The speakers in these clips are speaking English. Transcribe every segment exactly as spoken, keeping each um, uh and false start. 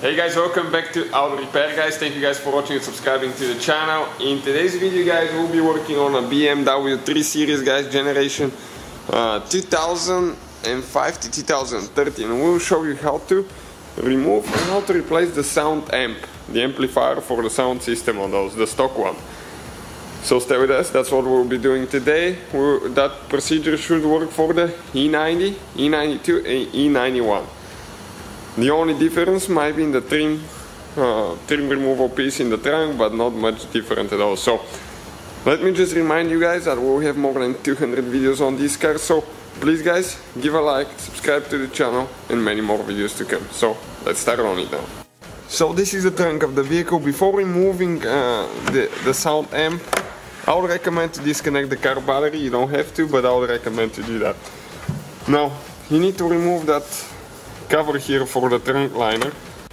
Hey guys, welcome back to Auto Repair guys. Thank you guys for watching and subscribing to the channel. In today's video guys, we'll be working on a B M W three series guys, generation uh, two thousand five to two thousand thirteen. And we'll show you how to remove and how to replace the sound amp, the amplifier for the sound system on those, the stock one. So stay with us, that's what we'll be doing today. We'll, that procedure should work for the E ninety, E ninety-two and E ninety-one. The only difference might be in the trim, uh, trim removal piece in the trunk, but not much different at all. So let me just remind you guys that we'll have more than two hundred videos on this car. So please guys, give a like, subscribe to the channel, and many more videos to come. So let's start on it now. So this is the trunk of the vehicle. Before removing uh, the, the sound amp, I would recommend to disconnect the car battery. You don't have to, but I would recommend to do that. Now, you need to remove that cover here for the trunk liner.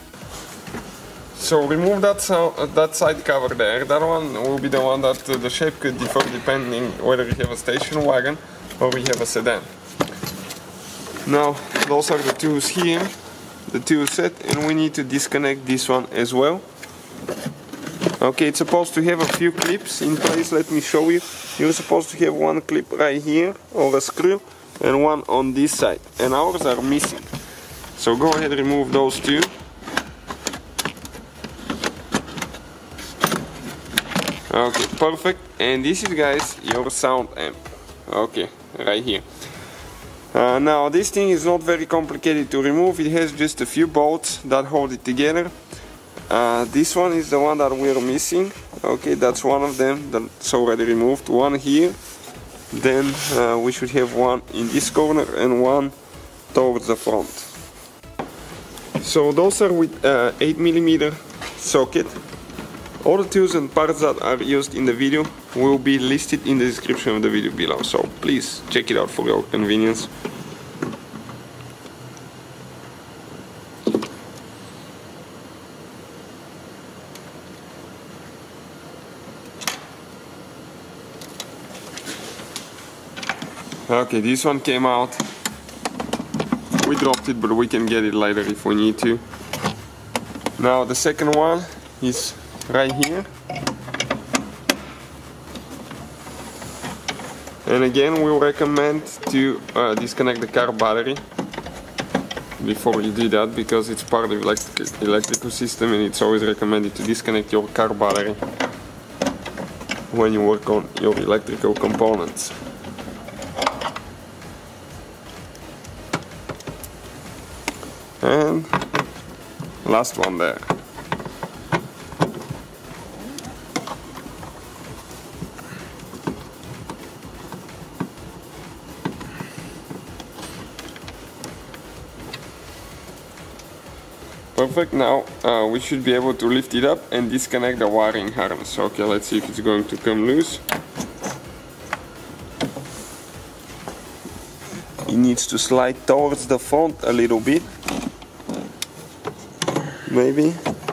So remove that, so, that side cover there. That one will be the one that uh, the shape could differ depending whether you have a station wagon or you have a sedan. Now, those are the tools here, the tool set, and we need to disconnect this one as well. Okay, it's supposed to have a few clips in place. Let me show you. You're supposed to have one clip right here, or a screw, and one on this side, and ours are missing. So go ahead and remove those two. Okay, perfect. And this is guys your sound amp. Okay, right here. Uh, now this thing is not very complicated to remove. It has just a few bolts that hold it together. Uh, this one is the one that we're missing. Okay, that's one of them that's already removed. One here. Then uh, we should have one in this corner and one towards the front. So those are with uh, eight millimeter socket. All the tools and parts that are used in the video will be listed in the description of the video below. So please check it out for your convenience. Okay, this one came out. We dropped it, but we can get it later if we need to. Now the second one is right here. And again, we recommend to uh, disconnect the car battery before you do that, because it's part of the electric electrical system, and it's always recommended to disconnect your car battery when you work on your electrical components. And last one there. Perfect. Now uh, we should be able to lift it up and disconnect the wiring harness. Okay, let's see if it's going to come loose. It needs to slide towards the front a little bit. Maybe.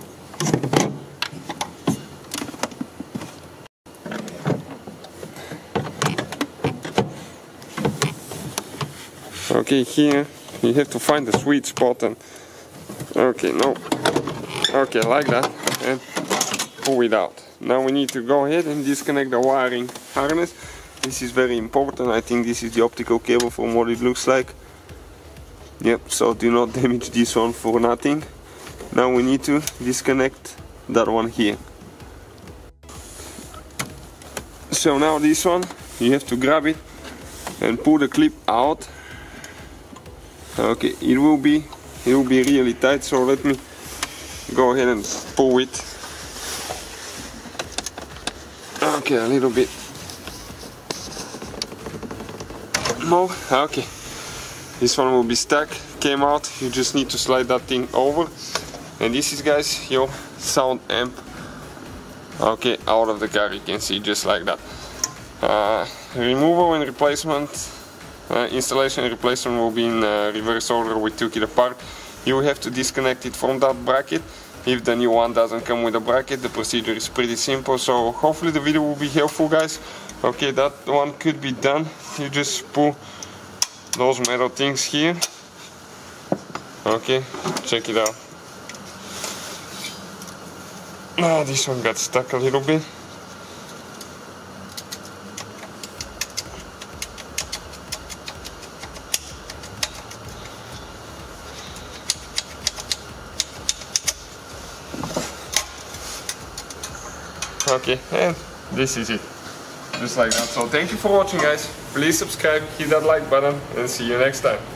Okay, here you have to find the sweet spot and okay, no. Okay, like that, and pull it out. Now we need to go ahead and disconnect the wiring harness. This is very important. I think this is the optical cable from what it looks like. Yep, so do not damage this one for nothing. Now we need to disconnect that one here. So now this one, you have to grab it and pull the clip out. Okay, it will be it will be really tight, so let me go ahead and pull it. Okay, a little bit more. Okay, this one will be stuck, came out. You just need to slide that thing over. And this is guys your sound amp, okay, out of the car. You can see just like that. Uh, removal and replacement, uh, installation and replacement will be in uh, reverse order. We took it apart. You will have to disconnect it from that bracket. If the new one doesn't come with a bracket, the procedure is pretty simple. So hopefully the video will be helpful guys. Okay, that one could be done. You just pull those metal things here. Okay, check it out. Ah, this one got stuck a little bit. Okay, and this is it. Just like that. So thank you for watching, guys. Please subscribe, hit that like button, and see you next time.